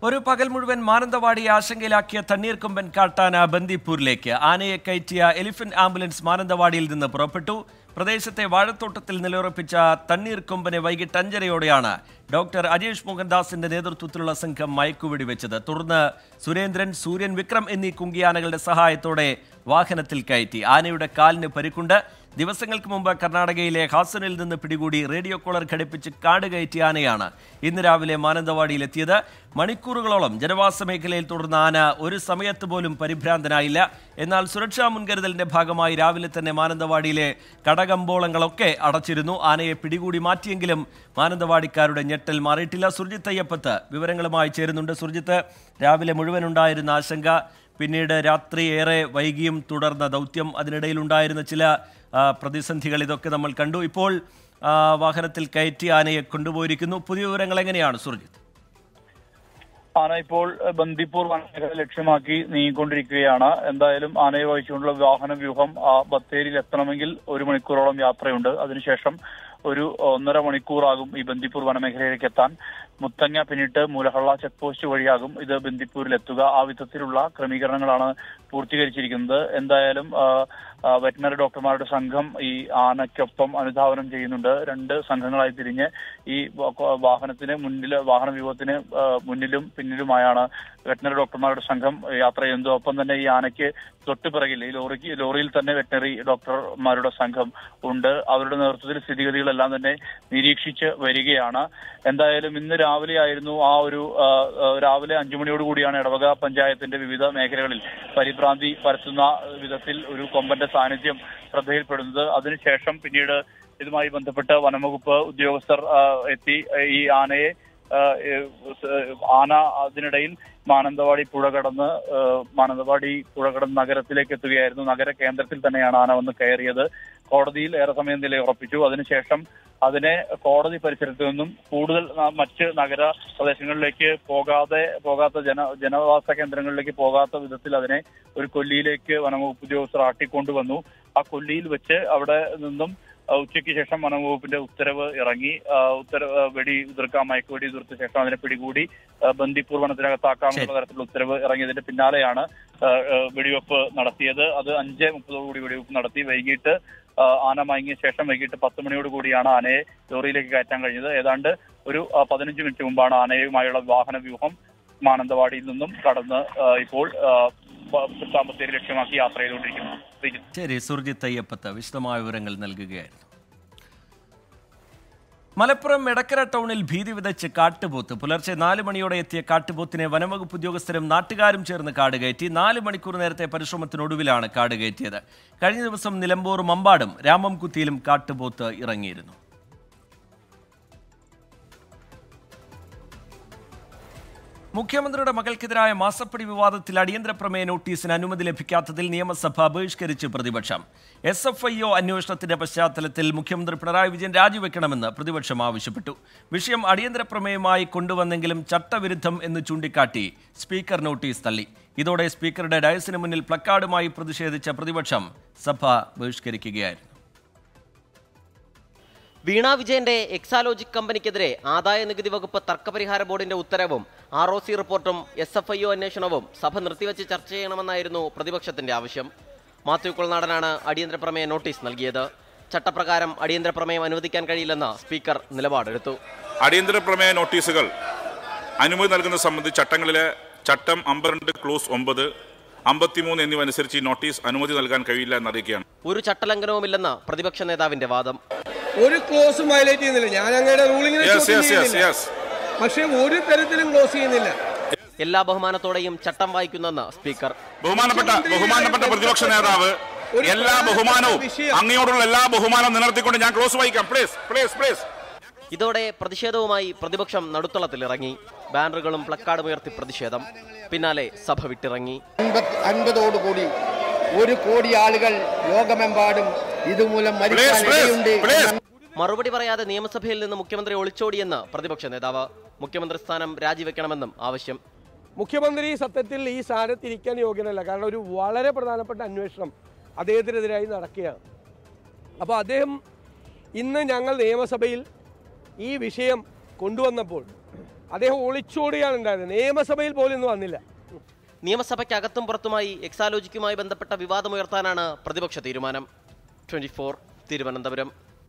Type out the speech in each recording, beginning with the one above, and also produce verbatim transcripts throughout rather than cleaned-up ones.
ഒരു പകൽ മുഴുവൻ മാനന്തവാടി ആശങ്കയിലാക്കിയ തണ്ണീർക്കൊമ്പൻ കാട്ടാന ബന്ദിപ്പൂരിലേക്ക് ആനയെ കയറ്റിയ എലിഫന്റ് ആംബുലൻസ് മാനന്തവാടിയിൽ നിന്ന് പുറപ്പെട്ടു. പ്രദേശത്തെ വാഴത്തോട്ടത്തിൽ നിലയുറപ്പിച്ച തണ്ണീർക്കൊമ്പനെ വൈകിട്ട് അഞ്ചരയോടെയാണ് ഡോക്ടർ അജേഷ് മോഹൻദാസിന്റെ നേതൃത്വത്തിലുള്ള സംഘം മയക്കുവെടി വെച്ചത്. തുടർന്ന് സുരേന്ദ്രൻ, സൂര്യൻ, വിക്രം എന്നീ കുങ്കിയാനകളുടെ സഹായത്തോടെ വാഹനത്തിൽ കയറ്റി. ആനയുടെ കാലിന് പരിക്കുണ്ട്. ദിവസങ്ങൾക്ക് മുമ്പ് കർണാടകയിലെ ഹാസനിൽ നിന്ന് പിടികൂടി റേഡിയോ കോളർ ഘടിപ്പിച്ച് കാട് കയറ്റിയ ആനയാണ് ഇന്ന് രാവിലെ മാനന്തവാടിയിലെത്തിയത്. മണിക്കൂറുകളോളം ജനവാസ മേഖലയിൽ തുടർന്ന ആന ഒരു സമയത്ത് പോലും പരിഭ്രാന്തനായില്ല. എന്നാൽ സുരക്ഷാ മുൻകരുതലിന്റെ ഭാഗമായി രാവിലെ തന്നെ മാനന്തവാടിയിലെ കടകമ്പോളങ്ങളൊക്കെ അടച്ചിരുന്നു. ആനയെ പിടികൂടി മാറ്റിയെങ്കിലും മാനന്തവാടിക്കാരുടെ ഞെട്ടൽ മാറിയിട്ടില്ല. സുർജിത്ത് അയ്യപ്പത്ത് വിവരങ്ങളുമായി ചേരുന്നുണ്ട്. സുർജിത്ത്, രാവിലെ മുഴുവനുണ്ടായിരുന്ന ആശങ്ക, പിന്നീട് രാത്രി ഏറെ വൈകിയും തുടർന്ന ദൗത്യം, അതിനിടയിലുണ്ടായിരുന്ന ചില പ്രതിസന്ധികൾ, ഇതൊക്കെ നമ്മൾ കണ്ടു. ഇപ്പോൾ വാഹനത്തിൽ കയറ്റി ആനയെ കൊണ്ടുപോയിരിക്കുന്നു. പുതിയ വിവരങ്ങൾ എങ്ങനെയാണ് സുർജിത്ത്? ആന ഇപ്പോൾ ബന്ദിപ്പൂർ വനമേഖല ലക്ഷ്യമാക്കി നീങ്ങിക്കൊണ്ടിരിക്കുകയാണ്. എന്തായാലും ആനയെ വഹിച്ചുകൊണ്ടുള്ള വാഹന വ്യൂഹം ബത്തേരിയിൽ എത്തണമെങ്കിൽ ഒരു മണിക്കൂറോളം യാത്രയുണ്ട്. അതിനുശേഷം ഒരു ഒന്നര മണിക്കൂറാകും ഈ ബന്ദിപ്പൂർ വനമേഖലയിലേക്ക് എത്താൻ. മുത്തങ്ങ പിന്നിട്ട് മൂലഹള്ള ചെക്ക് പോസ്റ്റ് വഴിയാകും ഇത് ബന്ദിപ്പൂരിൽ എത്തുക. ആ വിധത്തിലുള്ള ക്രമീകരണങ്ങളാണ് പൂർത്തീകരിച്ചിരിക്കുന്നത്. എന്തായാലും വെറ്റിനറി ഡോക്ടർമാരുടെ സംഘം ഈ ആനയ്ക്കൊപ്പം അനുധാവനം ചെയ്യുന്നുണ്ട്. രണ്ട് സംഘങ്ങളായി തിരിഞ്ഞ് ഈ വാഹനത്തിന് മുന്നിൽ വാഹന വ്യൂഹത്തിന് മുന്നിലും പിന്നിലുമായാണ് വെറ്റിനറി ഡോക്ടർമാരുടെ സംഘം യാത്ര ചെയ്യുന്നത്. ഒപ്പം തന്നെ ഈ ആനയ്ക്ക് തൊട്ടു പിറകിൽ ഈ ലോറിക്ക് ലോറിയിൽ തന്നെ വെറ്റിനറി ഡോക്ടർമാരുടെ സംഘം ഉണ്ട്. അവരുടെ നേതൃത്വത്തിൽ സ്ഥിതിഗതികളെല്ലാം തന്നെ നിരീക്ഷിച്ച് വരികയാണ്. എന്തായാലും ഇന്ന് രാവിലെ ആയിരുന്നു ആ ഒരു രാവിലെ അഞ്ചു മണിയോട് കൂടിയാണ് ഇടവക പഞ്ചായത്തിന്റെ വിവിധ മേഖലകളിൽ പരിഭ്രാന്തി പരത്തുന്ന വിധത്തിൽ ഒരു കൊമ്പന്റെ സാന്നിധ്യം ശ്രദ്ധയിൽപ്പെടുന്നത്. അതിനുശേഷം പിന്നീട് ഇതുമായി ബന്ധപ്പെട്ട് വനംവകുപ്പ് ഉദ്യോഗസ്ഥർ എത്തി ഈ ആനയെ ആന അതിനിടയിൽ മാനന്തവാടി പുഴ കടന്ന് മാനന്തവാടി പുഴ കടന്ന് നഗരത്തിലേക്ക് എത്തുകയായിരുന്നു. നഗര കേന്ദ്രത്തിൽ തന്നെയാണ് ആന വന്ന് കയറിയത്. കോടതിയിൽ ഏറെ സമയം നിലയുറപ്പിച്ചു. അതിനുശേഷം അതിനെ കോടതി പരിസരത്ത് നിന്നും കൂടുതൽ മറ്റ് നഗര പ്രദേശങ്ങളിലേക്ക് പോകാതെ പോകാത്ത ജന ജനവാസ കേന്ദ്രങ്ങളിലേക്ക് പോകാത്ത വിധത്തിൽ അതിനെ ഒരു കൊല്ലിയിലേക്ക് വനംവകുപ്പ് ഉദ്യോഗസ്ഥർ ആട്ടിക്കൊണ്ടുവന്നു. ആ കൊല്ലിയിൽ വെച്ച് അവിടെ നിന്നും ഉച്ചയ്ക്ക് ശേഷം വനംവകുപ്പിന്റെ ഉത്തരവ് ഇറങ്ങി. ഉത്തരവ് വെടി ഉതിർക്കാൻ മയക്കുവെടി ഉതിർത്ത ശേഷം അതിനെ പിടികൂടി ബന്ദിപ്പൂർ വനത്തിനകത്താക്കാനുള്ള തരത്തിലുള്ള ഉത്തരവ് ഇറങ്ങിയതിന്റെ പിന്നാലെയാണ് വെടിവെപ്പ് നടത്തിയത്. അത് അഞ്ച് മുപ്പതോടുകൂടി വെടിവെപ്പ് നടത്തി. വൈകിട്ട് ആന മയങ്ങിയ ശേഷം വൈകിട്ട് പത്ത് മണിയോട് കൂടിയാണ് ആനയെ ലോറിയിലേക്ക് കയറ്റാൻ കഴിഞ്ഞത്. ഏതാണ്ട് ഒരു പതിനഞ്ച് മിനിറ്റ് മുമ്പാണ് ആനയുമായുള്ള വാഹന വ്യൂഹം മാനന്തവാടിയിൽ നിന്നും കടന്ന് ഇപ്പോൾ ബത്തേരി ലക്ഷ്യമാക്കി യാത്ര ചെയ്തുകൊണ്ടിരിക്കുന്നു. ശരി, സുർജിത്ത് അയ്യപ്പത്ത് വിശദമായ വിവരങ്ങൾ നൽകുകയായിരുന്നു. മലപ്പുറം എടക്കര ടൗണിൽ ഭീതി വിതച്ച് കാട്ടുപോത്ത്. പുലർച്ചെ നാല് മണിയോടെ എത്തിയ കാട്ടുപോത്തിനെ വനംവകുപ്പ് ഉദ്യോഗസ്ഥരും നാട്ടുകാരും ചേർന്ന് കാട് കയറ്റി. നാല് മണിക്കൂർ നേരത്തെ പരിശ്രമത്തിനൊടുവിലാണ് കാട് കയറ്റിയത്. കഴിഞ്ഞ ദിവസം നിലമ്പൂർ മമ്പാടും രാമംകുത്തിയിലും കാട്ടുപോത്ത് ഇറങ്ങിയിരുന്നു. മുഖ്യമന്ത്രിയുടെ മകൾക്കെതിരായ മാസപ്പടി വിവാദത്തിൽ അടിയന്തര പ്രമേയ നോട്ടീസിന് അനുമതി ലഭിക്കാത്തതിൽ നിയമസഭ ബഹിഷ്കരിച്ച് പ്രതിപക്ഷം. എസ് എഫ് ഐ ഒ അന്വേഷണത്തിന്റെ പശ്ചാത്തലത്തിൽ മുഖ്യമന്ത്രി പിണറായി വിജയൻ രാജിവെക്കണമെന്ന് പ്രതിപക്ഷം ആവശ്യപ്പെട്ടു. വിഷയം അടിയന്തര പ്രമേയമായി കൊണ്ടുവന്നെങ്കിലും ചട്ടവിരുദ്ധം എന്ന് ചൂണ്ടിക്കാട്ടി സ്പീക്കർ നോട്ടീസ് തള്ളി. ഇതോടെ സ്പീക്കറുടെ ഡയസിന് മുന്നിൽ പ്ലക്കാർഡുമായി പ്രതിഷേധിച്ച പ്രതിപക്ഷം സഭ ബഹിഷ്കരിക്കുകയായിരുന്നു. വീണ വിജയന്റെ എക്സാലോജിക് കമ്പനിക്കെതിരെ ആദായ നികുതി വകുപ്പ് തർക്കപരിഹാര ബോർഡിന്റെ ഉത്തരവും ആർ ഒ സി റിപ്പോർട്ടും എസ് എഫ് ഐ ഒ അന്വേഷണവും സഭ നിർത്തിവെച്ച് ചർച്ച ചെയ്യണമെന്നായിരുന്നു പ്രതിപക്ഷത്തിന്റെ ആവശ്യം. മാത്യു കുളനാടനാണ് അടിയന്തര പ്രമേയ നോട്ടീസ് നൽകിയത്. ചട്ടപ്രകാരം അടിയന്തര പ്രമേയം അനുവദിക്കാൻ കഴിയില്ലെന്ന് സ്പീക്കർ നിലപാടെടുത്തു. അടിയന്തര പ്രമേയ നോട്ടീസുകൾ അനുമതി നൽകുന്നത് സംബന്ധിച്ച് ചട്ടങ്ങളിലെ ചട്ടം അമ്പത്തിരണ്ട് ക്ലോസ് ഒമ്പത് അമ്പത്തിമൂന്ന് എന്നിവ അനുസരിച്ച് ഈ നോട്ടീസ് അനുമതി നൽകാൻ കഴിയില്ല എന്നറിയിക്കുകയാണ്. ഒരു ചട്ടലംഘനവുമില്ലെന്ന് പ്രതിപക്ഷ നേതാവിന്റെ വാദം. ഒരു ക്ലോസും വയലേറ്റ് ചെയ്യുന്നില്ല. ഞാൻ അങ്ങയുടെ റൂളിംഗിനെ പക്ഷേ ഒരു തരത്തിലും ക്ലോസ് ചെയ്യുന്നില്ല. എല്ലാ ബഹുമാനത്തോടെയും ചട്ടം വായിക്കുന്നെന്ന് സ്പീക്കർ. ബഹുമാനപ്പെട്ട ബഹുമാനപ്പെട്ട പ്രതിപക്ഷ നേതാവ്, എല്ലാ ബഹുമാനവും അങ്ങയോടുള്ള എല്ലാ ബഹുമാനവും നിലനിർത്തിക്കൊണ്ട് ഞാൻ ക്ലോസ് വായിക്കാം. Please please please. ഇതോടെ പ്രതിഷേധവുമായി പ്രതിപക്ഷം നടുത്തളത്തിലിറങ്ങി. ബാനറുകളും പ്ലക്കാർഡും ഉയർത്തി പ്രതിഷേധം. പിന്നാലെ സഭ വിട്ടിറങ്ങി. അൻപതോടുകൂടി ഒരു കോടി ആളുകൾ ലോകമെമ്പാടും ഇതുമൂലം മരിക്കാനിടയുണ്ട്. മറുപടി പറയാതെ നിയമസഭയിൽ നിന്ന് മുഖ്യമന്ത്രി ഒളിച്ചോടിയെന്ന് പ്രതിപക്ഷ നേതാവ്. മുഖ്യമന്ത്രി സ്ഥാനം രാജിവെക്കണമെന്നും ആവശ്യം. മുഖ്യമന്ത്രി സത്യത്തിൽ ഈ സ്ഥാനത്തിരിക്കാൻ യോഗ്യനല്ല. കാരണം ഒരു വളരെ പ്രധാനപ്പെട്ട അന്വേഷണം അദ്ദേഹത്തിനെതിരായി നടക്കുകയാണ്. അപ്പോൾ അദ്ദേഹം ഇന്ന് ഞങ്ങൾ നിയമസഭയിൽ ഈ വിഷയം കൊണ്ടുവന്നപ്പോൾ അദ്ദേഹം ഒളിച്ചോടുകയാണ് ഉണ്ടായത്. നിയമസഭയിൽ പോലും ഒന്നും വന്നില്ല. നിയമസഭയ്ക്കകത്തും പുറത്തുമായി എക്സാലോജിക്കുമായി ബന്ധപ്പെട്ട വിവാദമുയർത്താനാണ് പ്രതിപക്ഷ തീരുമാനം. Twenty four Thiruvananthapuram.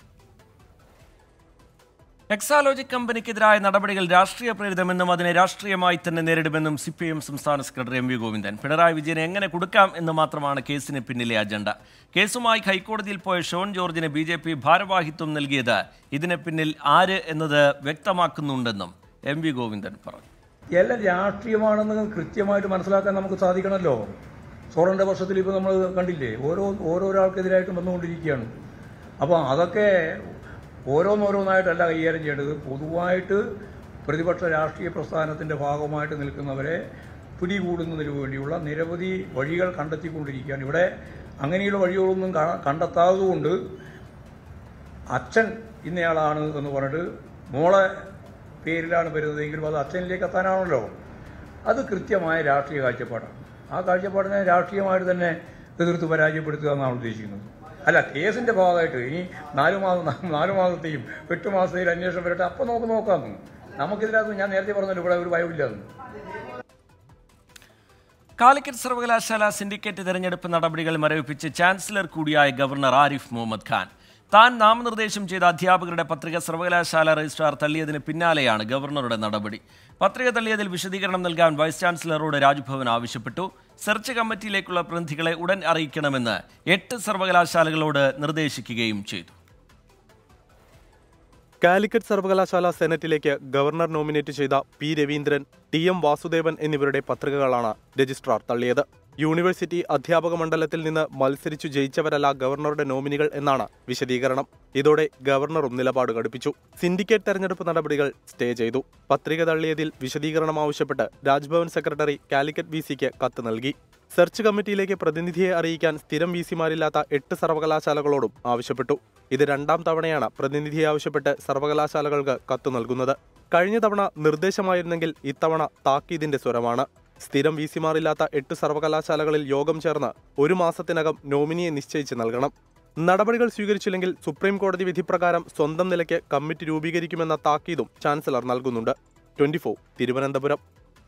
എക്സാലോജിക് കമ്പനിക്കെതിരായ നടപടികൾ രാഷ്ട്രീയ പ്രേരിതമെന്നും അതിനെ രാഷ്ട്രീയമായി തന്നെ നേരിടുമെന്നും സി പി ഐ എം സംസ്ഥാന secretary M V Govindan. Pinarayi വിജയനെ എങ്ങനെ കൊടുക്കാം എന്ന് മാത്രമാണ് കേസിന് പിന്നിലെ അജണ്ട. കേസുമായി ഹൈക്കോടതിയിൽ പോയ ഷോൺ ജോർജിന് ബി ജെ പി ഭാരവാഹിത്വം നൽകിയത് ഇതിന് പിന്നിൽ ആര് എന്നത് വ്യക്തമാക്കുന്നുണ്ടെന്നും എം വി ഗോവിന്ദൻ പറഞ്ഞു. എല്ലാം രാഷ്ട്രീയമാണെന്ന് കൃത്യമായിട്ട് മനസ്സിലാക്കാൻ നമുക്ക് സാധിക്കണമല്ലോ. സോളന്റെ വർഷത്തിൽ ഇപ്പോൾ നമ്മൾ കണ്ടില്ലേ, ഓരോ ഓരോരാൾക്കെതിരായിട്ടും വന്നുകൊണ്ടിരിക്കുകയാണ്. അപ്പോൾ അതൊക്കെ ഓരോന്നോരോന്നായിട്ടല്ല കൈകാര്യം ചെയ്യേണ്ടത്. പൊതുവായിട്ട് പ്രതിപക്ഷ രാഷ്ട്രീയ പ്രസ്ഥാനത്തിൻ്റെ ഭാഗമായിട്ട് നിൽക്കുന്നവരെ പിടികൂടുന്നതിന് വേണ്ടിയുള്ള നിരവധി വഴികൾ കണ്ടെത്തിക്കൊണ്ടിരിക്കുകയാണ്. ഇവിടെ അങ്ങനെയുള്ള വഴികളൊന്നും കണ്ടെത്താത്തതുകൊണ്ട് അച്ഛൻ ഇന്നയാളാണ് എന്ന് പറഞ്ഞിട്ട് മോളെ പേരിലാണ് വരുന്നതെങ്കിലും അത് അച്ഛനിലേക്ക് എത്താനാണല്ലോ. അത് കൃത്യമായ രാഷ്ട്രീയ കാഴ്ചപ്പാടാണ്. ആ കാഴ്ചപ്പാടിനെ രാഷ്ട്രീയമായിട്ട് തന്നെ എതിർത്ത് പരാജയപ്പെടുത്തുക എന്നാണ് ഉദ്ദേശിക്കുന്നത്. അല്ല, കേസിന്റെ ഭാഗമായിട്ട് ഇനി നാലു മാസം നാലു മാസത്തെയും എട്ട് മാസത്തെയും അന്വേഷണം വരട്ടെ, അപ്പം നമുക്ക് നോക്കാമെന്ന്. നമുക്കിതിനകത്ത് ഞാൻ നേരത്തെ പറഞ്ഞല്ലോ ഇവിടെ ഒരു ഭയമില്ലാന്ന്. കാലിക്കറ്റ് സർവകലാശാല സിൻഡിക്കേറ്റ് തെരഞ്ഞെടുപ്പ് നടപടികൾ മരവിപ്പിച്ച് ചാൻസലർ കൂടിയായ ഗവർണർ ആരിഫ് മുഹമ്മദ് ഖാൻ. താൻ നാമനിർദ്ദേശം ചെയ്ത അധ്യാപകരുടെ പത്രിക സർവകലാശാല രജിസ്ട്രാർ തള്ളിയതിന് പിന്നാലെയാണ് ഗവർണറുടെ നടപടി. പത്രിക തള്ളിയതിൽ വിശദീകരണം നൽകാൻ വൈസ് ചാൻസലറോട് രാജ്ഭവൻ ആവശ്യപ്പെട്ടു. സെർച്ച് കമ്മിറ്റിയിലേക്കുള്ള പ്രതിനിധികളെ ഉടൻ അറിയിക്കണമെന്ന് എട്ട് സർവകലാശാലകളോട് നിർദ്ദേശിക്കുകയും ചെയ്തു. കാലിക്കറ്റ് സർവകലാശാല സെനറ്റിലേക്ക് ഗവർണർ നോമിനേറ്റ് ചെയ്ത P Raveendran, T M Vasudevan എന്നിവരുടെ പത്രികകളാണ് രജിസ്ട്രാർ തള്ളിയത്. യൂണിവേഴ്സിറ്റി അധ്യാപക മണ്ഡലത്തിൽ നിന്ന് മത്സരിച്ചു ജയിച്ചവരല്ല ഗവർണറുടെ നോമിനികൾ എന്നാണ് വിശദീകരണം. ഇതോടെ ഗവർണറും നിലപാട് ഘടിപ്പിച്ചു. സിൻഡിക്കേറ്റ് തെരഞ്ഞെടുപ്പ് നടപടികൾ സ്റ്റേ ചെയ്തു. പത്രിക തള്ളിയതിൽ വിശദീകരണം ആവശ്യപ്പെട്ട് രാജ്ഭവൻ സെക്രട്ടറി കാലിക്കറ്റ് വി സിക്ക് കത്ത് നൽകി. സെർച്ച് കമ്മിറ്റിയിലേക്ക് പ്രതിനിധിയെ അറിയിക്കാൻ സ്ഥിരം വി സിമാരില്ലാത്ത എട്ട് സർവകലാശാലകളോടും ആവശ്യപ്പെട്ടു. ഇത് രണ്ടാം തവണയാണ് പ്രതിനിധിയെ ആവശ്യപ്പെട്ട് സർവകലാശാലകൾക്ക് കത്ത് നൽകുന്നത്. കഴിഞ്ഞ തവണ നിർദ്ദേശമായിരുന്നെങ്കിൽ ഇത്തവണ താക്കീതിന്റെ സ്വരമാണ്. സ്ഥിരം വി സിമാരില്ലാത്ത എട്ട് സർവകലാശാലകളിൽ യോഗം ചേർന്ന് ഒരു മാസത്തിനകം നോമിനിയെ നിശ്ചയിച്ച് നൽകണം. നടപടികൾ സ്വീകരിച്ചില്ലെങ്കിൽ സുപ്രീം കോടതി വിധിപ്രകാരം സ്വന്തം നിലയ്ക്ക് കമ്മിറ്റി രൂപീകരിക്കുമെന്ന താക്കീതും ചാൻസലർ നൽകുന്നുണ്ട്. Twenty four Thiruvananthapuram.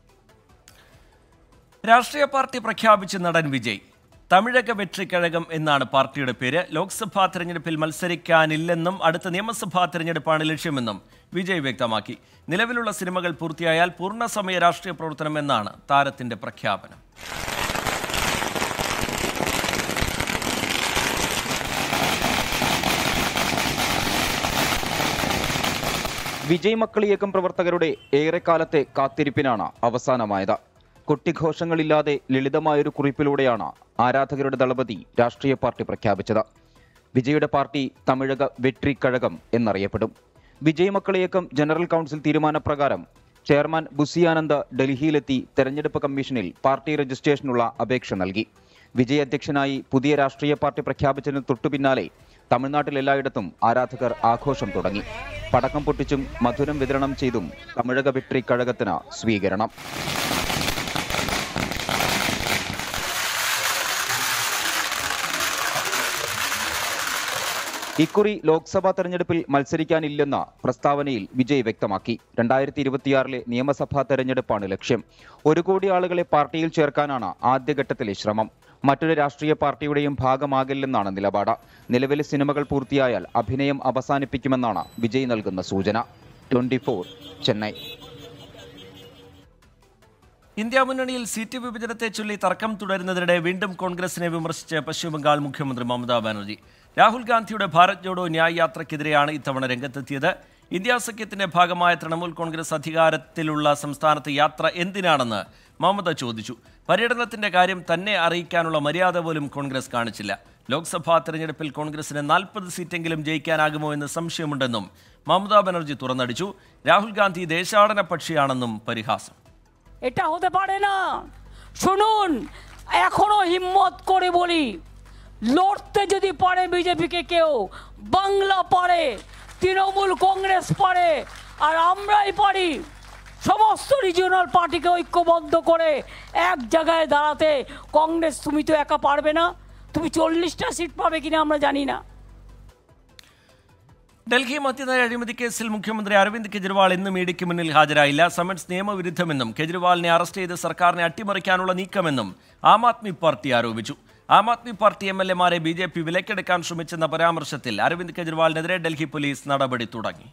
രാഷ്ട്രീയ പാർട്ടി പ്രഖ്യാപിച്ച് നടൻ വിജയ്. തമിഴക വെട്രിക്കഴകം എന്നാണ് പാർട്ടിയുടെ പേര്. ലോക്സഭാ തെരഞ്ഞെടുപ്പിൽ മത്സരിക്കാനില്ലെന്നും അടുത്ത നിയമസഭാ തെരഞ്ഞെടുപ്പാണ് ലക്ഷ്യമെന്നും വിജയ് വ്യക്തമാക്കി. നിലവിലുള്ള സിനിമകൾ പൂർത്തിയായാൽ പൂർണ്ണസമയ രാഷ്ട്രീയ പ്രവർത്തനം എന്നാണ് താരത്തിന്റെ പ്രഖ്യാപനം. വിജയ് മക്കളിയക്കം പ്രവർത്തകരുടെ ഏറെക്കാലത്തെ കാത്തിരിപ്പിനാണ് അവസാനമായത്. കൊട്ടിഘോഷങ്ങളില്ലാതെ ലളിതമായൊരു കുറിപ്പിലൂടെയാണ് ആരാധകരുടെ ദളപതി രാഷ്ട്രീയ പാർട്ടി പ്രഖ്യാപിച്ചത്. വിജയുടെ പാർട്ടി തമിഴക വെട്രി കഴകം എന്നറിയപ്പെടും. വിജയ് മക്കളിയക്കം ജനറൽ കൗൺസിൽ തീരുമാനപ്രകാരം ചെയർമാൻ ബുസിയാനന്ദ് ഡൽഹിയിലെത്തി തെരഞ്ഞെടുപ്പ് കമ്മീഷനിൽ പാർട്ടി രജിസ്ട്രേഷനുള്ള അപേക്ഷ നൽകി. വിജയ് അധ്യക്ഷനായി പുതിയ രാഷ്ട്രീയ പാർട്ടി പ്രഖ്യാപിച്ചതിന് തൊട്ടുപിന്നാലെ തമിഴ്നാട്ടിൽ എല്ലായിടത്തും ആരാധകർ ആഘോഷം തുടങ്ങി. പടക്കം പൊട്ടിച്ചും മധുരം വിതരണം ചെയ്തും തമിഴക വെട്രി കഴകത്തിന് സ്വീകരണം. ഇക്കുറി ലോക്സഭാ തെരഞ്ഞെടുപ്പിൽ മത്സരിക്കാനില്ലെന്ന പ്രസ്താവനയിൽ വിജയ് വ്യക്തമാക്കി. രണ്ടായിരത്തി ഇരുപത്തിയാറിലെ നിയമസഭാ തെരഞ്ഞെടുപ്പാണ് ലക്ഷ്യം. ഒരു കോടി ആളുകളെ പാർട്ടിയിൽ ചേർക്കാനാണ് ആദ്യഘട്ടത്തിലെ ശ്രമം. മറ്റൊരു രാഷ്ട്രീയ പാർട്ടിയുടെയും ഭാഗമാകില്ലെന്നാണ് നിലപാട്. നിലവിലെ സിനിമകൾ പൂർത്തിയായാൽ അഭിനയം അവസാനിപ്പിക്കുമെന്നാണ് വിജയ് നൽകുന്ന സൂചന. Twenty four Chennai. ഇന്ത്യ മുന്നണിയിൽ സീറ്റ് വിഭജനത്തെ ചൊല്ലി തർക്കം തുടരുന്നതിനിടെ വീണ്ടും കോൺഗ്രസിനെ വിമർശിച്ച് പശ്ചിമബംഗാൾ മുഖ്യമന്ത്രി മമതാ ബാനർജി. രാഹുൽ ഗാന്ധിയുടെ ഭാരത് ജോഡോ ന്യായ് യാത്രയ്ക്കെതിരെയാണ് ഇത്തവണ രംഗത്തെത്തിയത്. ഇന്ത്യ സഖ്യത്തിന്റെ ഭാഗമായ തൃണമൂൽ കോൺഗ്രസ് അധികാരത്തിലുള്ള സംസ്ഥാനത്ത് യാത്ര എന്തിനാണെന്ന് മമത ചോദിച്ചു. പര്യടനത്തിന്റെ കാര്യം തന്നെ അറിയിക്കാനുള്ള മര്യാദ പോലും കോൺഗ്രസ് കാണിച്ചില്ല. ലോക്സഭാ തെരഞ്ഞെടുപ്പിൽ കോൺഗ്രസിന് നാൽപ്പത് സീറ്റെങ്കിലും ജയിക്കാനാകുമോ എന്ന് സംശയമുണ്ടെന്നും മമതാ ബാനർജി തുറന്നടിച്ചു. രാഹുൽ ഗാന്ധി ദേശാടന പക്ഷിയാണെന്നും പരിഹാസം. এটা হতে পারে না। শুনুন, এখনো হিম্মত করে বলি, লড়তে যদি পারে বিজেপিকে কেউ, বাংলা পারে, তৃণমূল কংগ্রেস পারে, আর আমরাই পারি সমস্ত রিজিওনাল পার্টিকে ঐক্যবদ্ধ করে এক জায়গায় দাঁড়াতে। কংগ্রেস তুমি তো একা পারবে না, তুমি চল্লিশটা সিট পাবে কিনা আমরা জানি না। ഡൽഹി മദ്യനയ അഴിമതി കേസിൽ മുഖ്യമന്ത്രി അരവിന്ദ് കെജ്രിവാൾ ഇന്നും ഇഡിക്ക് മുന്നിൽ ഹാജരായില്ല. സമൻസ് നിയമവിരുദ്ധമെന്നും കെജ്രിവാളിനെ അറസ്റ്റ് ചെയ്ത് സർക്കാരിനെ അട്ടിമറിക്കാനുള്ള നീക്കമെന്നും ആം ആദ്മി പാർട്ടി ആരോപിച്ചു. Aam Aadmi party M L എമാരെ ബി ജെ പി വിലക്കെടുക്കാൻ ശ്രമിച്ചെന്ന പരാമർശത്തിൽ അരവിന്ദ് കെജ്രിവാളിനെതിരെ ഡൽഹി പോലീസ് നടപടി തുടങ്ങി.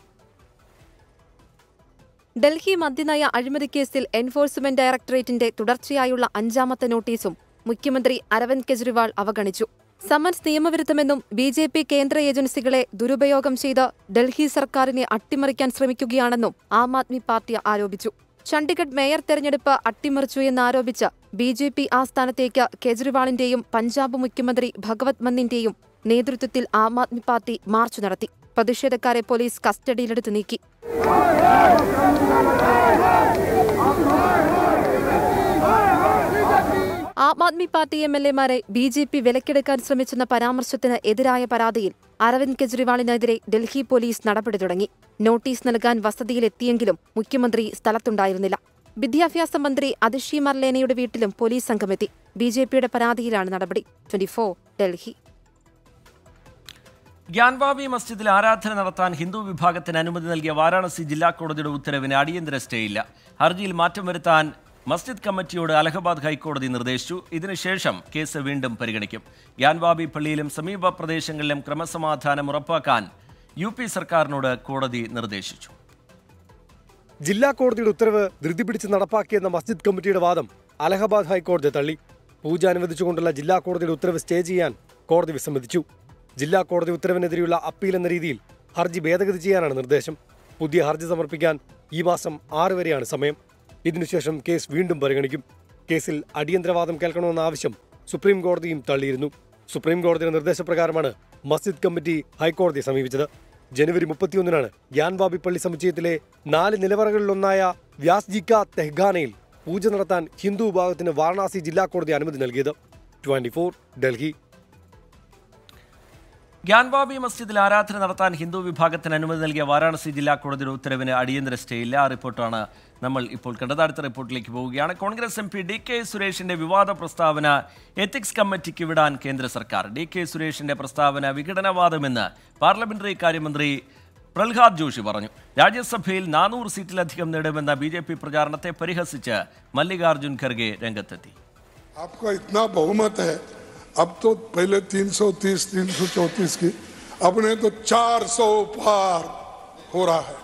ഡൽഹി മദ്യനയ അഴിമതി കേസിൽ എൻഫോഴ്സ്മെന്റ് ഡയറക്ടറേറ്റിന്റെ തുടർച്ചയായുള്ള അഞ്ചാമത്തെ നോട്ടീസും മുഖ്യമന്ത്രി അരവിന്ദ് കെജ്രിവാൾ അവഗണിച്ചു. സമൻസ് നിയമവിരുദ്ധമെന്നും ബി ജെ പി കേന്ദ്ര ഏജൻസികളെ ദുരുപയോഗം ചെയ്ത് ഡൽഹി സർക്കാരിനെ അട്ടിമറിക്കാൻ ശ്രമിക്കുകയാണെന്നും ആം ആദ്മി പാർട്ടി ആരോപിച്ചു. ചണ്ഡിഗഡ് മേയർ തെരഞ്ഞെടുപ്പ് അട്ടിമറിച്ചു എന്നാരോപിച്ച് ബി ജെ പി ആസ്ഥാനത്തേക്ക് കെജ്രിവാളിന്റെയും പഞ്ചാബ് മുഖ്യമന്ത്രി ഭഗവത് മന്നിന്റെയും നേതൃത്വത്തിൽ ആം ആദ്മി പാർട്ടി മാർച്ച് നടത്തി. പ്രതിഷേധക്കാരെ പോലീസ് കസ്റ്റഡിയിലെടുത്ത് നീക്കി. Aam Aadmi party M L എമാരെ ബി ജെ പി വിലക്കെടുക്കാൻ ശ്രമിച്ചെന്ന പരാമർശത്തിന് എതിരായ പരാതിയിൽ അരവിന്ദ് കെജ്രിവാളിനെതിരെ ഡൽഹി പോലീസ് നടപടി തുടങ്ങി. നോട്ടീസ് നൽകാൻ വസതിയിലെത്തിയെങ്കിലും മുഖ്യമന്ത്രി സ്ഥലത്തുണ്ടായിരുന്നില്ല. വിദ്യാഭ്യാസ മന്ത്രി അതിഷി മർലേനയുടെ വീട്ടിലും പോലീസ് സംഘമെത്തി. ബി ജെ പിയുടെ പരാതിയിലാണ് നടപടി. Twenty four Delhi. ഗ്യാൻവാബി മസ്ജിദിൽ ആരാധന നടത്താൻ ഹിന്ദു വിഭാഗത്തിന് അനുമതി നൽകിയ വാരാണസി ജില്ലാ കോടതിയുടെ ഉത്തരവിന് അടിയന്തര സ്റ്റേ ഇല്ല. ഹർജിയിൽ മാറ്റം വരുത്താൻ മസ്ജിദ് കമ്മിറ്റിയോട് അലഹബാദ് ഹൈക്കോടതി നിർദ്ദേശിച്ചു. ഇതിനുശേഷം കേസ് വീണ്ടും പരിഗണിക്കും. ഗ്യാൻവാബി പള്ളിയിലും സമീപ പ്രദേശങ്ങളിലും ക്രമസമാധാനം ഉറപ്പാക്കാൻ യു പി സർക്കാരിനോട് കോടതി നിർദ്ദേശിച്ചു. ജില്ലാ കോടതിയുടെ ഉത്തരവ് ധൃതി പിടിച്ച് നടപ്പാക്കിയെന്ന മസ്ജിദ് കമ്മിറ്റിയുടെ വാദം അലഹബാദ് ഹൈക്കോടതി തള്ളി. പൂജ അനുവദിച്ചുകൊണ്ടുള്ള ജില്ലാ കോടതിയുടെ ഉത്തരവ് സ്റ്റേ ചെയ്യാൻ കോടതി വിസമ്മതിച്ചു. ജില്ലാ കോടതി ഉത്തരവിനെതിരെയുള്ള അപ്പീൽ എന്ന രീതിയിൽ ഹർജി ഭേദഗതി ചെയ്യാനാണ് നിർദ്ദേശം. പുതിയ ഹർജി സമർപ്പിക്കാൻ ഈ മാസം ആറ് വരെയാണ് സമയം. ഇതിനുശേഷം കേസ് വീണ്ടും പരിഗണിക്കും. കേസിൽ അടിയന്തരവാദം കേൾക്കണമെന്ന ആവശ്യം സുപ്രീം കോടതിയും തള്ളിയിരുന്നു. സുപ്രീം കോടതിയുടെ നിർദ്ദേശപ്രകാരമാണ് മസ്ജിദ് കമ്മിറ്റി ഹൈക്കോടതിയെ സമീപിച്ചത്. ജനുവരി മുപ്പത്തിയൊന്നിനാണ് ഗ്യാൻവാബി പള്ളി സമുച്ചയത്തിലെ നാല് നിലവറകളിലൊന്നായ വ്യാസ്ജിക്ക തെഹ്ഖാനയിൽ പൂജ നടത്താൻ ഹിന്ദു വിഭാഗത്തിന് വാരണാസി ജില്ലാ കോടതി അനുമതി നൽകിയത്. Twenty four Delhi. ഗ്യാൻവാബി മസ്ജിദിൽ ആരാധന നടത്താൻ ഹിന്ദു വിഭാഗത്തിന് അനുമതി നൽകിയ വാരാണസി ജില്ലാ കോടതിയുടെ ഉത്തരവിന് അടിയന്തര സ്റ്റേ ഇല്ല. ആ റിപ്പോർട്ടാണ് നമ്മൾ ഇപ്പോൾ കണ്ടത്. അടുത്ത റിപ്പോർട്ടിലേക്ക് പോവുകയാണ്. Congress M P D K സുരേഷിന്റെ വിവാദ പ്രസ്താവന എത്തിക്സ് കമ്മിറ്റിക്ക് വിടാൻ കേന്ദ്ര സർക്കാർ. ഡി കെ സുരേഷിന്റെ പ്രസ്താവന വിഘടനവാദമെന്ന് പാർലമെന്ററി കാര്യമന്ത്രി പ്രഹ്ലാദ് ജോഷി പറഞ്ഞു. രാജ്യസഭയിൽ നാനൂറ് സീറ്റിലധികം നേടുമെന്ന ബി ജെ പി പ്രചാരണത്തെ പരിഹസിച്ച് മല്ലികാർജുൻ ഖർഗെ രംഗത്തെത്തി. अब तो पहले तीन सौ तीस तीन सौ चौतीस की, अब ने तो चार सौ पार हो रहा है.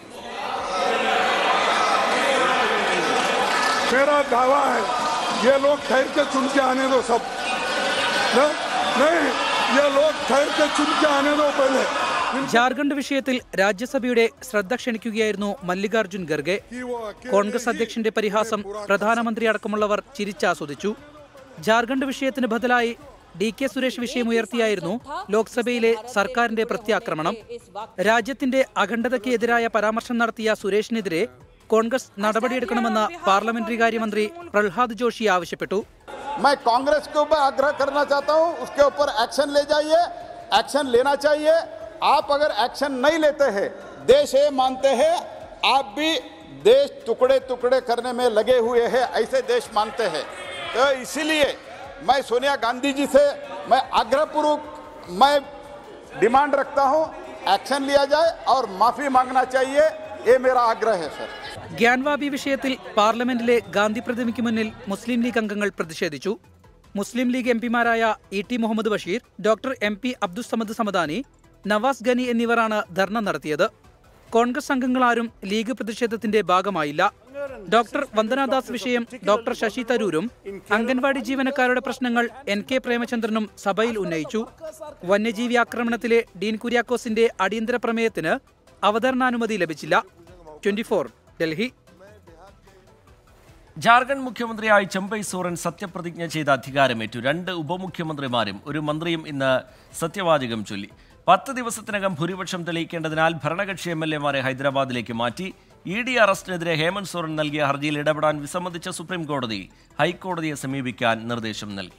मेरा दावा है ये लोग ठहर के चुन के आने दो सब. न? नहीं, ये लोग ठहर के चुन के आने दो पहले. ജാർഖണ്ഡ് വിഷയത്തിൽ രാജ്യസഭയുടെ ശ്രദ്ധ ക്ഷണിക്കുകയായിരുന്നു മല്ലികാർജുൻ ഖർഗെ. കോൺഗ്രസ് അധ്യക്ഷന്റെ പരിഹാസം പ്രധാനമന്ത്രി അടക്കമുള്ളവർ ചിരിച്ചാസ്വദിച്ചു. ജാർഖണ്ഡ് വിഷയത്തിന് ബദലായി ഡി കെ സുരേഷ് വിഷയം ഉയർത്തിയായിരുന്നു ലോക്സഭയിലെ സർക്കാരിന്റെ പ്രത്യാക്രമണം. രാജ്യത്തിന്റെ അഖണ്ഡതയ്ക്ക് എതിരായ പരാമർശം നടത്തിയ സുരേഷിനെതിരെ കോൺഗ്രസ് നടപടിയെടുക്കണമെന്ന് പാർലമെന്ററി കാര്യമന്ത്രി പ്രഹ്ലാദ് ജോഷി ആവശ്യപ്പെട്ടു. मैं कांग्रेस के ऊपर आग्रह करना चाहता हूं, उसके ऊपर एक्शन ले जाइए, एक्शन लेना चाहिए. आप अगर एक्शन नहीं लेते हैं, देश ये मानते हैं आप भी देश टुकड़े टुकड़े करने में लगे हुए हैं, ऐसे देश मानते हैं. तो इसीलिए मैं सोनिया गांधी जी से मैं आग्रहपूर्वक मैं डिमांड रखता हूं, एक्शन लिया जाए और माफी मांगना चाहिए. ये मेरा आग्रह है सर. ഗ്യാൻവാബി വിഷയത്തിൽ പാർലമെന്റിലെ ഗാന്ധി പ്രതിമയ്ക്ക് മുന്നിൽ മുസ്ലിം ലീഗ് അംഗങ്ങൾ പ്രതിഷേധിച്ചു. മുസ്ലിം ലീഗ് എം പിമാരായ E T Muhammad Basheer, doctor M P Abdussamad Samadani, Navas Gani എന്നിവരാണ് ധർണ നടത്തിയത്. കോൺഗ്രസ് അംഗങ്ങളാരും ലീഗ് പ്രതിഷേധത്തിന്റെ ഭാഗമായില്ല. ഡോക്ടർ വന്ദനാദാസ് വിഷയം ഡോക്ടർ ശശി തരൂരും അംഗൻവാടി ജീവനക്കാരുടെ പ്രശ്നങ്ങൾ എൻ കെ പ്രേമചന്ദ്രനും സഭയിൽ ഉന്നയിച്ചു. വന്യജീവി ആക്രമണത്തിലെ ഡീൻ കുര്യാക്കോസിന്റെ അടിയന്തര പ്രമേയത്തിന് അവതരണാനുമതി ലഭിച്ചില്ല. Twenty four Delhi. ജാർഖണ്ഡ് മുഖ്യമന്ത്രിയായി ചെമ്പൈ സോറൻ സത്യപ്രതിജ്ഞ ചെയ്ത അധികാരമേറ്റു. രണ്ട് ഉപമുഖ്യമന്ത്രിമാരും ഒരു മന്ത്രിയും ഇന്ന് സത്യവാചകം ചൊല്ലി. പത്ത് ദിവസത്തിനകം ഭൂരിപക്ഷം തെളിയിക്കേണ്ടതിനാൽ ഭരണകക്ഷി എം എൽ എമാരെ ഹൈദരാബാദിലേക്ക് മാറ്റി. ഇ ഡി അറസ്റ്റിനെതിരെ ഹേമന്ത് സോറൻ നൽകിയ ഹർജിയിൽ ഇടപെടാൻ വിസമ്മതിച്ച സുപ്രീം കോടതി ഹൈക്കോടതിയെ സമീപിക്കാൻ നിർദ്ദേശം നൽകി.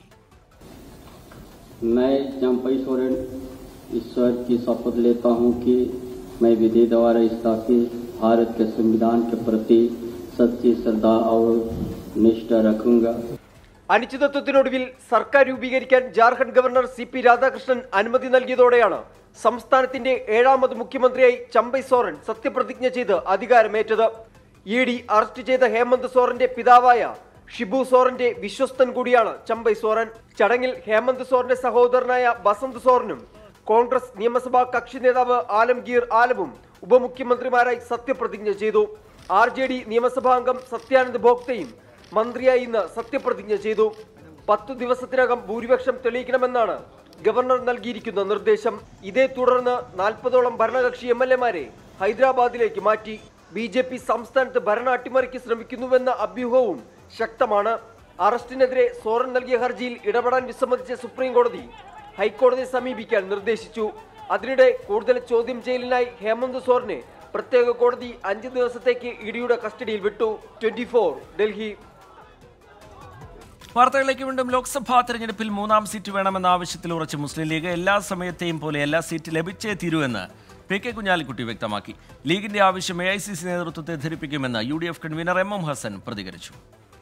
मैं चंपई सोरेन ईश्वर की शपथ लेता हूं कि मैं विधि द्वारा स्थापित भारत के संविधान के प्रति सच्ची श्रद्धा और निष्ठा रखूंगा. അനിശ്ചിതത്വത്തിനൊടുവിൽ സർക്കാർ രൂപീകരിക്കാൻ Jharkhand governor C P Radhakrishnan അനുമതി നൽകിയതോടെയാണ് സംസ്ഥാനത്തിന്റെ ഏഴാമത് മുഖ്യമന്ത്രിയായി ചമ്പൈ സോറൻ സത്യപ്രതിജ്ഞ ചെയ്ത് അധികാരമേറ്റത്. ഇ ഡി അറസ്റ്റ് ചെയ്ത ഹേമന്ത് സോറന്റെ പിതാവായ ഷിബു സോറന്റെ വിശ്വസ്തൻ കൂടിയാണ് ചമ്പൈ സോറൻ. ചടങ്ങിൽ ഹേമന്ത് സോറന്റെ സഹോദരനായ ബസന്ത് സോറനും കോൺഗ്രസ് നിയമസഭാ കക്ഷി നേതാവ് ആലംഗീർ ആലവും ഉപമുഖ്യമന്ത്രിമാരായി സത്യപ്രതിജ്ഞ ചെയ്തു. ആർ ജെ ഡി നിയമസഭാംഗം സത്യാനന്ദ് ഭോക്തയും മന്ത്രിയായി ഇന്ന് സത്യപ്രതിജ്ഞ ചെയ്തു. പത്തു ദിവസത്തിനകം ഭൂരിപക്ഷം തെളിയിക്കണമെന്നാണ് ഗവർണർ നൽകിയിരിക്കുന്ന നിർദ്ദേശം. ഇതേ തുടർന്ന് നാൽപ്പതോളം ഭരണകക്ഷി എം എൽ എമാരെ ഹൈദരാബാദിലേക്ക് മാറ്റി. ബി ജെ പി സംസ്ഥാനത്ത് ഭരണ അട്ടിമറിക്ക് ശ്രമിക്കുന്നുവെന്ന അഭ്യൂഹവും ശക്തമാണ്. അറസ്റ്റിനെതിരെ സോറൻ നൽകിയ ഹർജിയിൽ ഇടപെടാൻ വിസമ്മതിച്ച സുപ്രീം കോടതി ഹൈക്കോടതിയെ സമീപിക്കാൻ നിർദ്ദേശിച്ചു. അതിനിടെ കൂടുതൽ ചോദ്യം ചെയ്യലിനായി ഹേമന്ത് സോറനെ പ്രത്യേക കോടതി അഞ്ച് ദിവസത്തേക്ക് ഇഡിയുടെ കസ്റ്റഡിയിൽ വിട്ടു. Twenty four Delhi. വാർത്തകളിലേക്ക് വീണ്ടും. ലോക്സഭാ തെരഞ്ഞെടുപ്പിൽ മൂന്നാം സീറ്റ് വേണമെന്ന ആവശ്യത്തിൽ ഉറച്ച് മുസ്ലിം ലീഗ് എല്ലാ സമയത്തെയും പോലെ എല്ലാ സീറ്റ് ലഭിച്ചേ തീരുവെന്ന് പി കെ കുഞ്ഞാലിക്കുട്ടി വ്യക്തമാക്കി. ലീഗിന്റെ ആവശ്യം എ ഐ സി സി നേതൃത്വത്തെ ധരിപ്പിക്കുമെന്ന് U D F convenor M M Hassan പ്രതികരിച്ചു.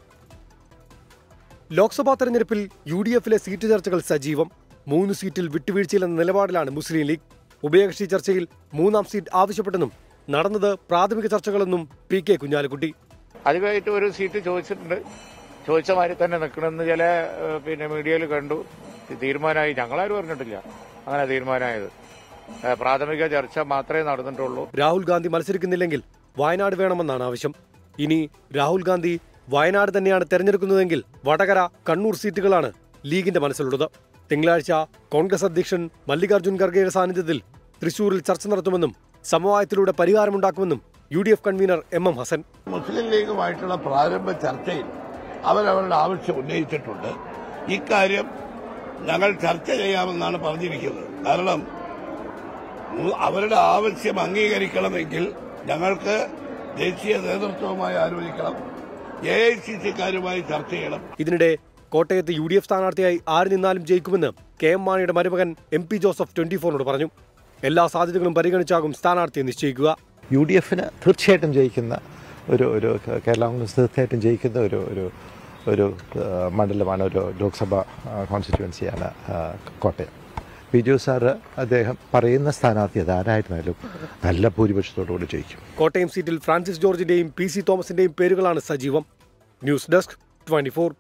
ലോക്സഭാ തെരഞ്ഞെടുപ്പിൽ യു ഡി എഫിലെ സീറ്റ് ചർച്ചകൾ സജീവം. മൂന്ന് സീറ്റിൽ വിട്ടുവീഴ്ചയിലെന്ന നിലപാടിലാണ് മുസ്ലിം ലീഗ്. ഉഭയകക്ഷി ചർച്ചയിൽ മൂന്നാം സീറ്റ് ആവശ്യപ്പെട്ടെന്നും നടന്നത് പ്രാഥമിക ചർച്ചകളെന്നും പി കെ കുഞ്ഞാലിക്കുട്ടി. അധികമായിട്ട് ഒരു സീറ്റ് ചോദിച്ചിട്ടുണ്ട്. ചോദിച്ച മാതിരി തന്നെ നിൽക്കണമെന്ന് ചില പിന്നെ മീഡിയയിൽ കണ്ടു. തീരുമാനമായി. ഞങ്ങളാരും പറഞ്ഞിട്ടില്ല അങ്ങനെ തീരുമാനമായത്. പ്രാഥമിക ചർച്ച മാത്രമേ നടന്നിട്ടുള്ളൂ. രാഹുൽ ഗാന്ധി മത്സരിക്കുന്നില്ലെങ്കിൽ വയനാട് വേണമെന്നാണ് ആവശ്യം. ഇനി രാഹുൽ ഗാന്ധി വയനാട് തന്നെയാണ് തെരഞ്ഞെടുക്കുന്നതെങ്കിൽ വടകര, കണ്ണൂർ സീറ്റുകളാണ് ലീഗിന്റെ മനസ്സിലുള്ളത്. തിങ്കളാഴ്ച കോൺഗ്രസ് അധ്യക്ഷൻ മല്ലികാർജ്ജുൻ ഖർഗെയുടെ സാന്നിധ്യത്തിൽ തൃശൂരിൽ ചർച്ച നടത്തുമെന്നും സമവായത്തിലൂടെ പരിഹാരമുണ്ടാക്കുമെന്നും U D F convenor M M Hassan. Muslim ലീഗുമായിട്ടുള്ള പ്രാരംഭ ചർച്ചയിൽ അവരവരുടെ ആവശ്യം ഉന്നയിച്ചിട്ടുണ്ട്. ഇക്കാര്യം ഞങ്ങൾ ചർച്ച ചെയ്യാമെന്നാണ് പറഞ്ഞിരിക്കുന്നത്. കാരണം അവരുടെ ആവശ്യം അംഗീകരിക്കണമെങ്കിൽ ഞങ്ങൾക്ക് ദേശീയ നേതൃത്വവുമായി ആലോചിക്കണം, എ ഐ സി സിക്കാരുമായി ചർച്ച ചെയ്യണം. ഇതിനിടെ കോട്ടയത്ത് യു ഡി എഫ് സ്ഥാനാർത്ഥിയായി ആര് നിന്നാലും ജയിക്കുമെന്ന് കെ എം മാണിയുടെ മരുമകൻ എം പി ജോസഫ് ട്വന്റി ഫോറിനോട് പറഞ്ഞു. എല്ലാ സാധ്യതകളും പരിഗണിച്ചാകും സ്ഥാനാർത്ഥിയെ നിശ്ചയിക്കുക. യു ഡി എഫിന് തീർച്ചയായിട്ടും ജയിക്കുന്ന ഒരു ഒരു കേരള കോൺഗ്രസ് തീർച്ചയായിട്ടും ജയിക്കുന്ന ഒരു ഒരു ഒരു മണ്ഡലമാണ്, ഒരു ലോക്സഭാ കോൺസ്റ്റിറ്റ്യുവൻസിയാണ് കോട്ടയം. ബിജു സാറ് അദ്ദേഹം പറയുന്ന സ്ഥാനാർത്ഥി അതാരായിരുന്നാലും നല്ല ഭൂരിപക്ഷത്തോടുകൂടി ജയിക്കും. കോട്ടയം സീറ്റിൽ ഫ്രാൻസിസ് ജോർജിന്റെയും പി സി തോമസിന്റെയും പേരുകളാണ് സജീവം. News desk twenty four.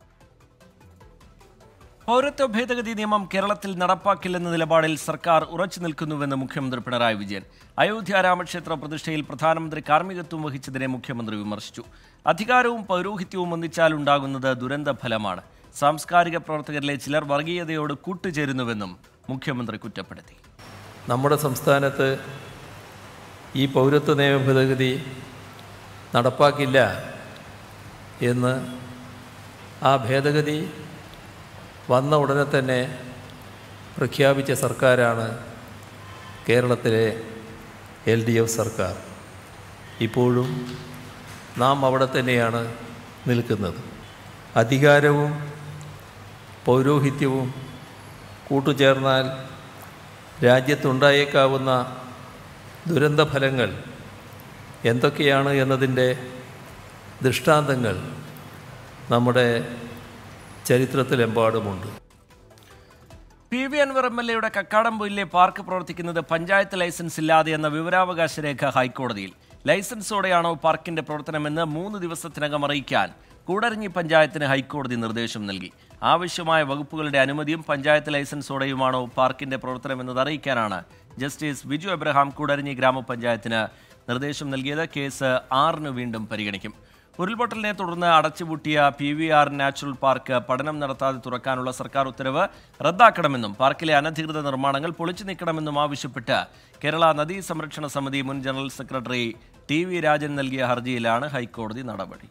പൗരത്വ ഭേദഗതി നിയമം കേരളത്തിൽ നടപ്പാക്കില്ലെന്ന നിലപാടിൽ സർക്കാർ ഉറച്ചു നിൽക്കുന്നുവെന്ന് മുഖ്യമന്ത്രി പിണറായി വിജയൻ. അയോധ്യ രാമക്ഷേത്ര പ്രതിഷ്ഠയിൽ പ്രധാനമന്ത്രി കാർമ്മികത്വം വഹിച്ചതിനെ മുഖ്യമന്ത്രി വിമർശിച്ചു. അധികാരവും പൗരോഹിത്യവും ഒന്നിച്ചാലുണ്ടാകുന്നത് ദുരന്ത ഫലമാണ്. സാംസ്കാരിക പ്രവർത്തകരിലെ ചിലർ വർഗീയതയോട് കൂട്ടുചേരുന്നുവെന്നും മുഖ്യമന്ത്രി കുറ്റപ്പെടുത്തി. നമ്മുടെ സംസ്ഥാനത്ത് ഈ പൗരത്വ നിയമ ഭേദഗതി നടപ്പാക്കില്ല എന്ന് ആ ഭേദഗതി വന്ന ഉടനെ തന്നെ പ്രഖ്യാപിച്ച സർക്കാരാണ് കേരളത്തിലെ എൽ ഡി എഫ് സർക്കാർ. ഇപ്പോഴും നാം അവിടെ തന്നെയാണ് നിൽക്കുന്നത്. അധികാരവും പൗരോഹിത്യവും കൂട്ടുചേർന്നാൽ രാജ്യത്തുണ്ടായേക്കാവുന്ന ദുരന്തഫലങ്ങൾ എന്തൊക്കെയാണ് എന്നതിൻ്റെ ദൃഷ്ടാന്തങ്ങൾ നമ്മുടെ ചരിത്രത്തിലെമ്പാടുമുണ്ട്. P V Anvar M L എയുടെ കക്കാടംപൊയിലെ പാർക്ക് പ്രവർത്തിക്കുന്നത് പഞ്ചായത്ത് ലൈസൻസ് ഇല്ലാതെ എന്ന വിവരാവകാശ രേഖ ഹൈക്കോടതിയിൽ. ലൈസൻസോടെയാണോ പാർക്കിന്റെ പ്രവർത്തനമെന്ന് മൂന്ന് ദിവസത്തിനകം അറിയിക്കാൻ കൂടരഞ്ഞി പഞ്ചായത്തിന് ഹൈക്കോടതി നിർദ്ദേശം നൽകി. ആവശ്യമായ വകുപ്പുകളുടെ അനുമതിയും പഞ്ചായത്ത് ലൈസൻസോടെയുമാണോ പാർക്കിന്റെ പ്രവർത്തനമെന്നത് അറിയിക്കാനാണ് ജസ്റ്റിസ് വിജു എബ്രഹാം കൂടരഞ്ഞി ഗ്രാമപഞ്ചായത്തിന് നിർദ്ദേശം നൽകിയത്. കേസ് ആറിന് വീണ്ടും പരിഗണിക്കും. ഉരുൾപൊട്ടലിനെ തുടർന്ന് അടച്ചുപൂട്ടിയ P V R natural park പഠനം നടത്താതെ തുറക്കാനുള്ള സർക്കാർ ഉത്തരവ് റദ്ദാക്കണമെന്നും പാർക്കിലെ അനധികൃത നിർമ്മാണങ്ങൾ പൊളിച്ചു നീക്കണമെന്നും ആവശ്യപ്പെട്ട് കേരള നദീ സംരക്ഷണ സമിതി മുൻ general secretary T V Rajan നൽകിയ ഹർജിയിലാണ് ഹൈക്കോടതി നടപടി.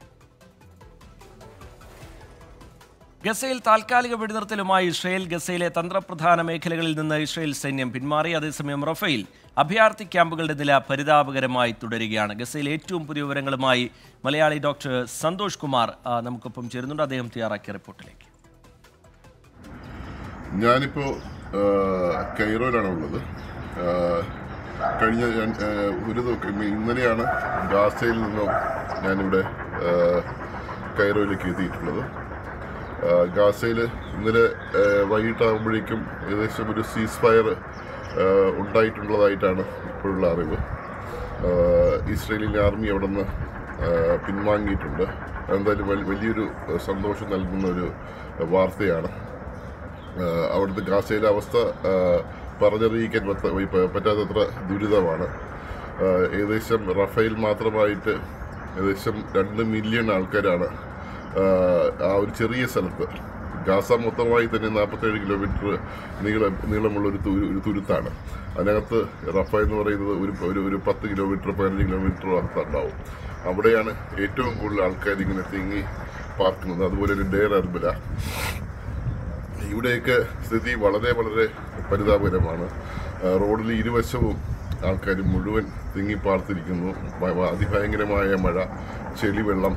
ഗസയിൽ താൽക്കാലിക വെടിനിർത്തലുമായി ഇസ്രയേൽ. ഗസയിലെ തന്ത്രപ്രധാന മേഖലകളിൽ നിന്ന് ഇസ്രയേൽ സൈന്യം പിന്മാറി. അതേസമയം റഫേൽ അഭയാർത്ഥി ക്യാമ്പുകളുടെ നില പരിതാപകരമായി തുടരുകയാണ്. ഗസയിലെ ഏറ്റവും പുതിയ വിവരങ്ങളുമായി മലയാളി ഡോക്ടർ സന്തോഷ് കുമാർ നമുക്കൊപ്പം ചേരുന്നുണ്ട്. അദ്ദേഹം തയ്യാറാക്കിയ റിപ്പോർട്ടിലേക്ക്. ഞാനിപ്പോ കൈറോയിലാണ് ഉള്ളത്. കഴിഞ്ഞ ഒരു ഇന്നലെയാണ് ഗാസയിൽ നിന്നും ഞാനിവിടെ കൈറോയിലേക്ക് എത്തിയിട്ടുള്ളത്. ഗാസയിൽ ഇന്നലെ വൈകിട്ടാകുമ്പോഴേക്കും ഏകദേശം ഒരു സീസ് ഫയർ ഉണ്ടായിട്ടുള്ളതായിട്ടാണ് ഇപ്പോഴുള്ള അറിവ്. ഇസ്രയേലിലെ ആർമി അവിടെ നിന്ന് പിൻവാങ്ങിയിട്ടുണ്ട്. എന്തായാലും വലിയൊരു സന്തോഷം നൽകുന്ന ഒരു വാർത്തയാണ്. അവിടുത്തെ ഗാസയിലെ അവസ്ഥ പറഞ്ഞറിയിക്കാൻ പറ്റാത്തത്ര ദുരിതമാണ്. ഏകദേശം റഫേൽ മാത്രമായിട്ട് ഏകദേശം രണ്ട് മില്യൺ ആൾക്കാരാണ് ആ ഒരു ചെറിയ സ്ഥലത്ത്. ഗാസ മൊത്തമായി തന്നെ നാൽപ്പത്തേഴ് കിലോമീറ്റർ നീളം നീളമുള്ള ഒരു ഒരു തുരുത്താണ്. അതിനകത്ത് റഫ എന്ന് പറയുന്നത് ഒരു ഒരു ഒരു പത്ത് കിലോമീറ്റർ പതിനഞ്ച് കിലോമീറ്റർ അകത്തുണ്ടാവും. അവിടെയാണ് ഏറ്റവും കൂടുതൽ ആൾക്കാർ ഇങ്ങനെ തിങ്ങി പാർക്കുന്നത്. അതുപോലെ തന്നെ ഡെയർ അർബല, ഇവിടെയൊക്കെ സ്ഥിതി വളരെ വളരെ പരിതാപകരമാണ്. റോഡിൽ ഇരുവശവും ആൾക്കാർ മുഴുവൻ തിങ്ങി പാർത്തിരിക്കുന്നു. അതിഭയങ്കരമായ മഴ, ചെളിവെള്ളം,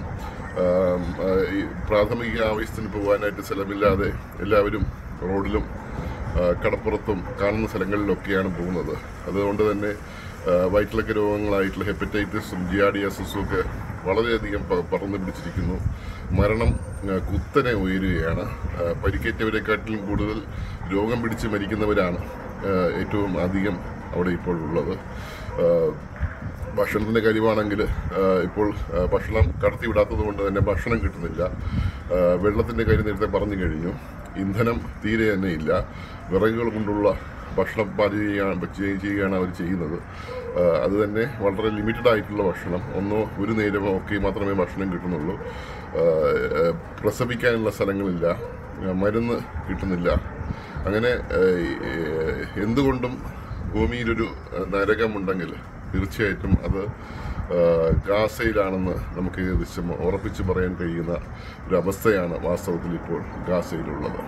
പ്രാഥമിക ആവശ്യത്തിന് പോകാനായിട്ട് സ്ഥലമില്ലാതെ എല്ലാവരും റോഡിലും കടപ്പുറത്തും കാണുന്ന സ്ഥലങ്ങളിലൊക്കെയാണ് പോകുന്നത്. അതുകൊണ്ട് തന്നെ വയറ്റിളക്ക രോഗങ്ങളായിട്ടുള്ള ഹെപ്പറ്റൈറ്റിസും ജിയാഡിയാസിസും ഒക്കെ വളരെയധികം പറന്നു പിടിച്ചിരിക്കുന്നു. മരണം കുത്തനെ ഉയരുകയാണ്. പരിക്കേറ്റവരെക്കാട്ടിലും കൂടുതൽ രോഗം പിടിച്ച് മരിക്കുന്നവരാണ് ഏറ്റവും അധികം അവിടെ ഇപ്പോൾ ഉള്ളത്. ഭക്ഷണത്തിൻ്റെ കാര്യമാണെങ്കിൽ ഇപ്പോൾ ഭക്ഷണം കടത്തിവിടാത്തത് കൊണ്ട് തന്നെ ഭക്ഷണം കിട്ടുന്നില്ല. വെള്ളത്തിൻ്റെ കാര്യം നേരത്തെ പറഞ്ഞു കഴിഞ്ഞു. ഇന്ധനം തീരെ തന്നെ ഇല്ല. വിറകുകൾ കൊണ്ടുള്ള ഭക്ഷണം പാചകം ചെയ്യുകയാണ് ചെയ്യുകയാണ് അവർ ചെയ്യുന്നത്. അത് തന്നെ വളരെ ലിമിറ്റഡ് ആയിട്ടുള്ള ഭക്ഷണം, ഒന്നോ ഒരു നേരമോ ഒക്കെ മാത്രമേ ഭക്ഷണം കിട്ടുന്നുള്ളൂ. പ്രസവിക്കാനുള്ള സ്ഥലങ്ങളില്ല, മരുന്ന് കിട്ടുന്നില്ല. അങ്ങനെ എന്തുകൊണ്ടും ഭൂമിയിലൊരു നരകമുണ്ടെങ്കിൽ തീർച്ചയായിട്ടും അത് ഗാസയിലാണെന്ന് നമുക്ക് ഏകദേശം ഉറപ്പിച്ച് പറയാൻ കഴിയുന്ന ഒരു അവസ്ഥയാണ് വാസ്തവത്തിൽ ഇപ്പോൾ ഗാസയിലുള്ളത്.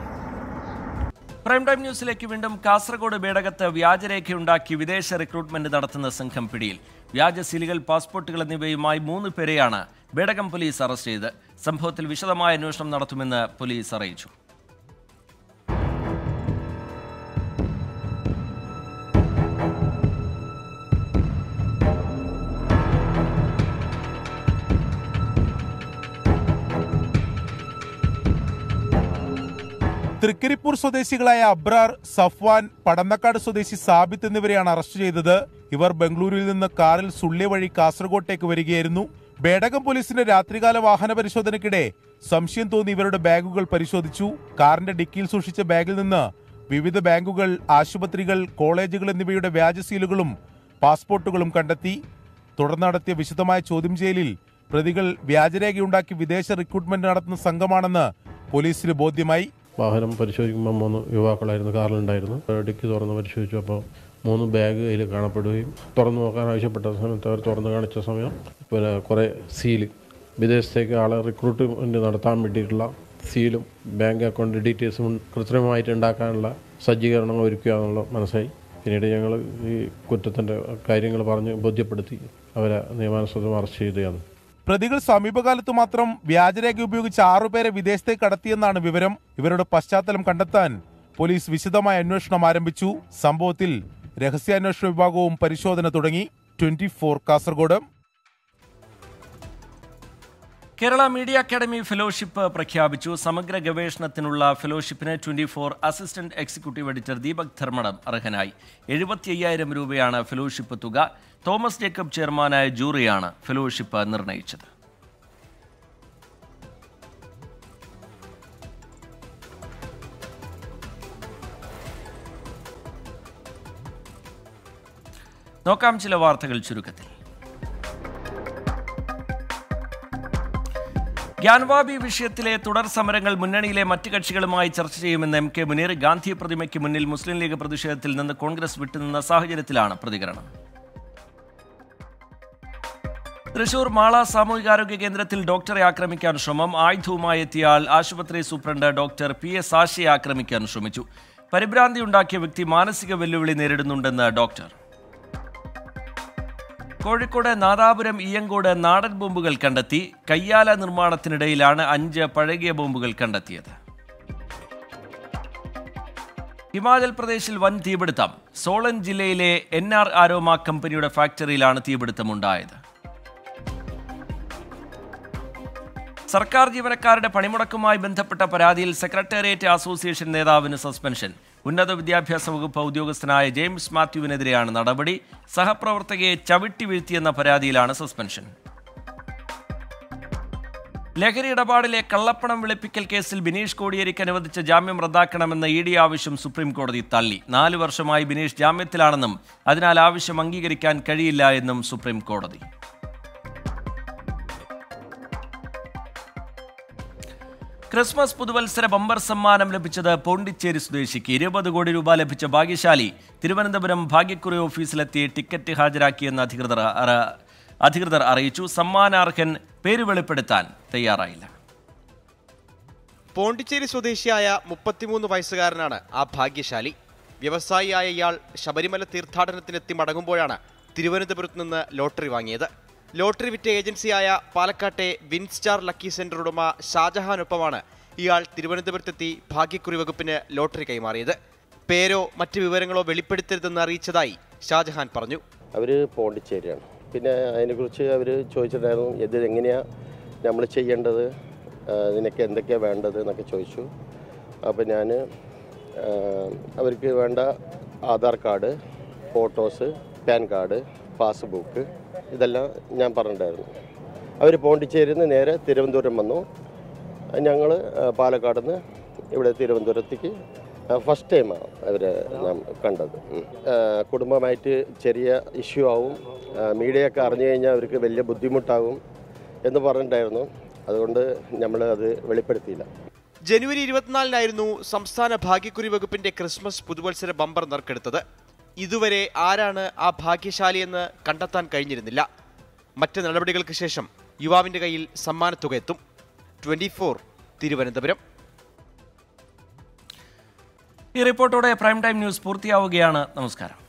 പ്രൈം ടൈം ന്യൂസിലേക്ക് വീണ്ടും. കാസർഗോഡ് ബേടകത്ത് വ്യാജരേഖയുണ്ടാക്കി വിദേശ റിക്രൂട്ട്മെന്റ് നടത്തുന്ന സംഘം പിടിയിൽ. വ്യാജ സീലുകൾ, പാസ്പോർട്ടുകൾ എന്നിവയുമായി മൂന്ന് പേരെയാണ് ബേടകം പോലീസ് അറസ്റ്റ് ചെയ്തത്. സംഭവത്തിൽ വിശദമായ അന്വേഷണം നടത്തുമെന്ന് പോലീസ് അറിയിച്ചു. തൃക്കരിപ്പൂർ സ്വദേശികളായ അബ്രാർ, സഫ്വാൻ, പടന്നക്കാട് സ്വദേശി സാബിത്ത് എന്നിവരെയാണ് അറസ്റ്റ് ചെയ്തത്. ഇവർ ബംഗളൂരുവിൽ നിന്ന് കാറിൽ സുള്ളിയ വഴി കാസർഗോട്ടേക്ക് വരികയായിരുന്നു. ബേടകം പോലീസിന്റെ രാത്രികാല വാഹന പരിശോധനയ്ക്കിടെ സംശയം തോന്നി ഇവരുടെ ബാഗുകൾ പരിശോധിച്ചു. കാറിന്റെ ഡിക്കിയിൽ സൂക്ഷിച്ച ബാഗിൽ നിന്ന് വിവിധ ബാങ്കുകൾ, ആശുപത്രികൾ, കോളേജുകൾ എന്നിവയുടെ വ്യാജ സീലുകളും പാസ്പോർട്ടുകളും കണ്ടെത്തി. തുടർന്ന് നടത്തിയ വിശദമായ ചോദ്യം ചെയ്യലിൽ പ്രതികൾ വ്യാജരേഖയുണ്ടാക്കി വിദേശ റിക്രൂട്ട്മെന്റ് നടത്തുന്ന സംഘമാണെന്ന് പോലീസിന് ബോധ്യമായി. വാഹനം പരിശോധിക്കുമ്പോൾ മൂന്ന് യുവാക്കളായിരുന്നു കാറിലുണ്ടായിരുന്നു. ഡിക്കി തുറന്ന് പരിശോധിച്ചു. അപ്പോൾ മൂന്ന് ബാഗ് അതിൽ കാണപ്പെടുകയും തുറന്നു നോക്കാൻ ആവശ്യപ്പെട്ട സമയത്ത് അവർ തുറന്നു കാണിച്ച സമയം പിന്നെ കുറേ സീല്, വിദേശത്തേക്ക് ആളെ റിക്രൂട്ട്മെൻറ്റ് നടത്താൻ വേണ്ടിയിട്ടുള്ള സീലും ബാങ്ക് അക്കൗണ്ട് ഡീറ്റെയിൽസും കൃത്രിമമായിട്ട് ഉണ്ടാക്കാനുള്ള സജ്ജീകരണങ്ങൾ ഒരുക്കുക എന്നുള്ള മനസ്സായി. പിന്നീട് ഞങ്ങൾ ഈ കുറ്റത്തിൻ്റെ കാര്യങ്ങൾ പറഞ്ഞ് ബോധ്യപ്പെടുത്തി അവരെ നിയമാനുസൃതം അറസ്റ്റ് ചെയ്യുകയാണ്. പ്രതികൾ സമീപകാലത്ത് മാത്രം വ്യാജരേഖ ഉപയോഗിച്ച് ആറുപേരെ വിദേശത്തേക്ക് കടത്തിയെന്നാണ് വിവരം. ഇവരുടെ പശ്ചാത്തലം കണ്ടെത്താൻ പോലീസ് വിശദമായ അന്വേഷണം ആരംഭിച്ചു. സംഭവത്തിൽ രഹസ്യാന്വേഷണ വിഭാഗവും പരിശോധന തുടങ്ങി. Twenty four Kasaragod. Kerala media academy fellowship പ്രഖ്യാപിച്ചു. സമഗ്ര ഗവേഷണത്തിനുള്ള ഫെലോഷിപ്പിന് twenty four assistant executive editor Deepak Dharmadam അർഹനായി. എഴുപത്തി അയ്യായിരം രൂപയാണ് ഫെലോഷിപ്പ് തുക. തോമസ് ജേക്കബ് ചെയർമാനായ ജൂറിയാണ് ഫെലോഷിപ്പ് നിർണയിച്ചത്. നോക്കാം ചില വാർത്തകൾ ചുരുക്കത്തിൽ. ഗ്യാൻവാബി വിഷയത്തിലെ തുടർ സമരങ്ങൾ മുന്നണിയിലെ മറ്റ് കക്ഷികളുമായി ചർച്ച ചെയ്യുമെന്ന് എം കെ മുനീർ. ഗാന്ധി പ്രതിമയ്ക്ക് മുന്നിൽ മുസ്ലിം ലീഗ് പ്രതിഷേധത്തിൽ നിന്ന് കോൺഗ്രസ് വിട്ടുനിന്ന സാഹചര്യത്തിലാണ് പ്രതികരണം. തൃശൂർ മാള സാമൂഹികാരോഗ്യ കേന്ദ്രത്തിൽ ഡോക്ടറെ ആക്രമിക്കാൻ ശ്രമം. ആയുധവുമായി എത്തിയ ആൾ ആശുപത്രി സൂപ്രണ്ട് ഡോക്ടർ പി എസ് ആശയെ ആക്രമിക്കാൻ ശ്രമിച്ചു. പരിഭ്രാന്തി ഉണ്ടാക്കിയ വ്യക്തി മാനസിക വെല്ലുവിളി നേരിടുന്നുണ്ടെന്ന് ഡോക്ടർ. കോഴിക്കോട് നാദാപുരം ഇയ്യങ്കോട് നാടൻ ബോംബുകൾ കണ്ടെത്തി. കയ്യാല നിർമ്മാണത്തിനിടയിലാണ് അഞ്ച് പഴകിയ ബോംബുകൾ കണ്ടെത്തിയത്. ഹിമാചൽ പ്രദേശിൽ വൻ തീപിടുത്തം. സോളൻ ജില്ലയിലെ എൻ ആർ ആരോമ കമ്പനിയുടെ ഫാക്ടറിയിലാണ് തീപിടുത്തമുണ്ടായത്. സർക്കാർ ജീവനക്കാരുടെ പണിമുടക്കുമായി ബന്ധപ്പെട്ട പരാതിയിൽ സെക്രട്ടേറിയറ്റ് അസോസിയേഷൻ നേതാവിന് സസ്പെൻഷൻ. ഉന്നത വിദ്യാഭ്യാസ വകുപ്പ് ഉദ്യോഗസ്ഥനായ ജെയിംസ് മാത്യുവിനെതിരെയാണ് നടപടി. സഹപ്രവർത്തകയെ ചവിട്ടി വീഴ്ത്തിയെന്ന പരാതിയിലാണ് സസ്പെൻഷൻ. ലഹരി ഇടപാടിലെ കള്ളപ്പണം വെളുപ്പിക്കൽ കേസിൽ ബിനീഷ് കോടിയേരിക്ക് അനുവദിച്ച ജാമ്യം റദ്ദാക്കണമെന്ന ഇ ഡി ആവശ്യം സുപ്രീം കോടതി തള്ളി. നാല് വർഷമായി ബിനീഷ് ജാമ്യത്തിലാണെന്നും അതിനാൽ ആവശ്യം അംഗീകരിക്കാൻ കഴിയില്ല എന്നും സുപ്രീം കോടതി. ക്രിസ്മസ് പുതുവത്സര ബമ്പർ സമ്മാനം ലഭിച്ചത് പോണ്ടിച്ചേരി സ്വദേശിക്ക്. ഇരുപത് കോടി രൂപ ലഭിച്ച ഭാഗ്യശാലി തിരുവനന്തപുരം ഭാഗ്യക്കുറി ഓഫീസിലെത്തി ടിക്കറ്റ് ഹാജരാക്കിയെന്ന് അധികൃതർ അധികൃതർ അറിയിച്ചു. സമ്മാനാർഹൻ പേര് വെളിപ്പെടുത്താൻ തയ്യാറായില്ല. പോണ്ടിച്ചേരി സ്വദേശിയായ മുപ്പത്തിമൂന്ന് വയസ്സുകാരനാണ് ആ ഭാഗ്യശാലി. വ്യവസായിയായ ഇയാൾ ശബരിമല തീർത്ഥാടനത്തിനെത്തി മടങ്ങുമ്പോഴാണ് തിരുവനന്തപുരത്ത് നിന്ന് ലോട്ടറി വാങ്ങിയത്. ലോട്ടറി വിറ്റ ഏജൻസിയായ പാലക്കാട്ടെ വിൻസ്റ്റാർ ലക്കി സെന്റർ ഉടമ ഷാജഹാനൊപ്പമാണ് ഇയാൾ തിരുവനന്തപുരത്തെത്തി ഭാഗ്യക്കുറി വകുപ്പിന് ലോട്ടറി കൈമാറിയത്. പേരോ മറ്റ് വിവരങ്ങളോ വെളിപ്പെടുത്തരുതെന്ന് അറിയിച്ചതായി ഷാജഹാൻ പറഞ്ഞു. അവർ പോണ്ടിച്ചേരിയാണ്. പിന്നെ അതിനെക്കുറിച്ച് അവർ ചോദിച്ചിട്ടുണ്ടായിരുന്നു, ഇത് എങ്ങനെയാണ് നമ്മൾ ചെയ്യേണ്ടത്, നിനക്ക് എന്തൊക്കെയാണ് വേണ്ടത് എന്നൊക്കെ ചോദിച്ചു. അപ്പോൾ ഞാൻ അവർക്ക് വേണ്ട Aadhaar card, photos, PAN card, passbook ഇതെല്ലാം ഞാൻ പറഞ്ഞിട്ടുണ്ടായിരുന്നു. അവർ പോണ്ടിച്ചേരിയിൽ നിന്ന് നേരെ തിരുവനന്തപുരം വന്നു. ഞങ്ങൾ പാലക്കാട് നിന്ന് ഇവിടെ തിരുവനന്തപുരത്തേക്ക് ഫസ്റ്റ് ടൈമാണ് അവരെ ഞാൻ കണ്ടത്. കുടുംബമായിട്ട് ചെറിയ ഇഷ്യൂ ആവും, മീഡിയയൊക്കെ അറിഞ്ഞു കഴിഞ്ഞാൽ അവർക്ക് വലിയ ബുദ്ധിമുട്ടാകും എന്ന് പറഞ്ഞിട്ടുണ്ടായിരുന്നു. അതുകൊണ്ട് നമ്മൾ അത് വെളിപ്പെടുത്തിയില്ല. ജനുവരി ഇരുപത്തിനാലിനായിരുന്നു സംസ്ഥാന ഭാഗ്യക്കുറി വകുപ്പിന്റെ ക്രിസ്മസ് പുതുവത്സര ബമ്പർ നറുക്കെടുത്തത്. ഇതുവരെ ആരാണ് ആ ഭാഗ്യശാലിയെന്ന് കണ്ടെത്താൻ കഴിഞ്ഞിരുന്നില്ല. മറ്റ് നടപടികൾക്ക് ശേഷം യുവാവിന്റെ കയ്യിൽ സമ്മാനത്തുക എത്തും. Twenty four Thiruvananthapuram. ഈ റിപ്പോർട്ടോടെ പ്രൈം ടൈം ന്യൂസ് പൂർത്തിയാവുകയാണ്. നമസ്കാരം.